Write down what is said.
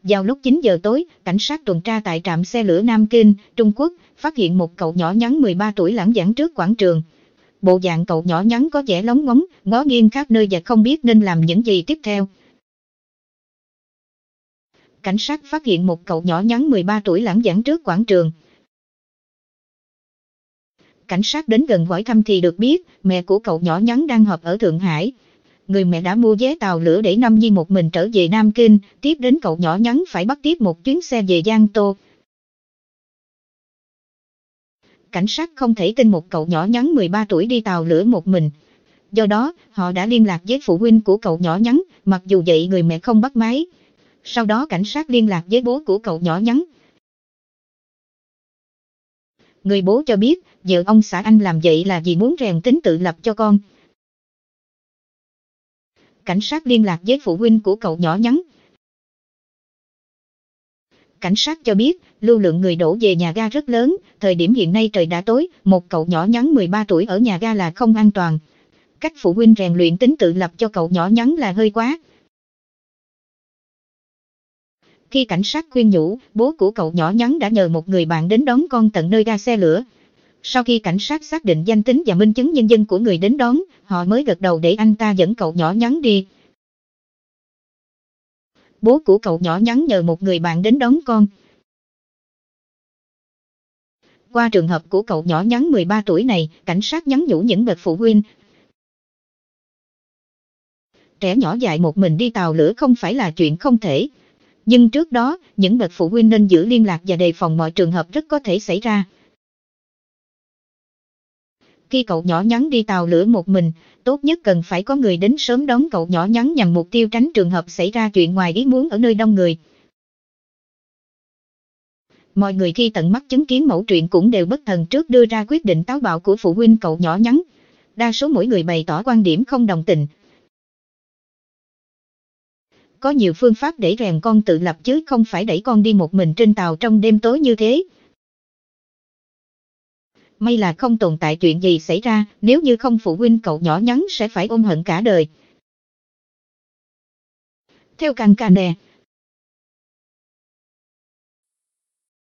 Vào lúc 9 giờ tối, cảnh sát tuần tra tại trạm xe lửa Nam Kinh, Trung Quốc, phát hiện một cậu nhỏ nhắn 13 tuổi lãng giảng trước quảng trường. Bộ dạng cậu nhỏ nhắn có vẻ lóng ngóng, ngó nghiêng khắp nơi và không biết nên làm những gì tiếp theo. Cảnh sát phát hiện một cậu nhỏ nhắn 13 tuổi lãng giảng trước quảng trường. Cảnh sát đến gần hỏi thăm thì được biết, mẹ của cậu nhỏ nhắn đang họp ở Thượng Hải. Người mẹ đã mua vé tàu lửa để Nam Nhi một mình trở về Nam Kinh, tiếp đến cậu nhỏ nhắn phải bắt tiếp một chuyến xe về Giang Tô. Cảnh sát không thể tin một cậu nhỏ nhắn 13 tuổi đi tàu lửa một mình. Do đó, họ đã liên lạc với phụ huynh của cậu nhỏ nhắn, mặc dù vậy người mẹ không bắt máy. Sau đó cảnh sát liên lạc với bố của cậu nhỏ nhắn. Người bố cho biết, vợ ông xã anh làm vậy là vì muốn rèn tính tự lập cho con. Cảnh sát liên lạc với phụ huynh của cậu nhỏ nhắn. Cảnh sát cho biết, lưu lượng người đổ về nhà ga rất lớn, thời điểm hiện nay trời đã tối, một cậu nhỏ nhắn 13 tuổi ở nhà ga là không an toàn. Cách phụ huynh rèn luyện tính tự lập cho cậu nhỏ nhắn là hơi quá. Khi cảnh sát khuyên nhủ, bố của cậu nhỏ nhắn đã nhờ một người bạn đến đón con tận nơi ga xe lửa. Sau khi cảnh sát xác định danh tính và minh chứng nhân dân của người đến đón, họ mới gật đầu để anh ta dẫn cậu nhỏ nhắn đi. Bố của cậu nhỏ nhắn nhờ một người bạn đến đón con. Qua trường hợp của cậu nhỏ nhắn 13 tuổi này, cảnh sát nhắn nhủ những bậc phụ huynh. Trẻ nhỏ dại một mình đi tàu lửa không phải là chuyện không thể. Nhưng trước đó, những bậc phụ huynh nên giữ liên lạc và đề phòng mọi trường hợp rất có thể xảy ra. Khi cậu nhỏ nhắn đi tàu lửa một mình, tốt nhất cần phải có người đến sớm đón cậu nhỏ nhắn nhằm mục tiêu tránh trường hợp xảy ra chuyện ngoài ý muốn ở nơi đông người. Mọi người khi tận mắt chứng kiến mẩu chuyện cũng đều bất thần trước đưa ra quyết định táo bạo của phụ huynh cậu nhỏ nhắn. Đa số mỗi người bày tỏ quan điểm không đồng tình. Có nhiều phương pháp để rèn con tự lập chứ không phải đẩy con đi một mình trên tàu trong đêm tối như thế. May là không tồn tại chuyện gì xảy ra, nếu như không phụ huynh cậu nhỏ nhắn sẽ phải ôm hận cả đời. Theo Cancanè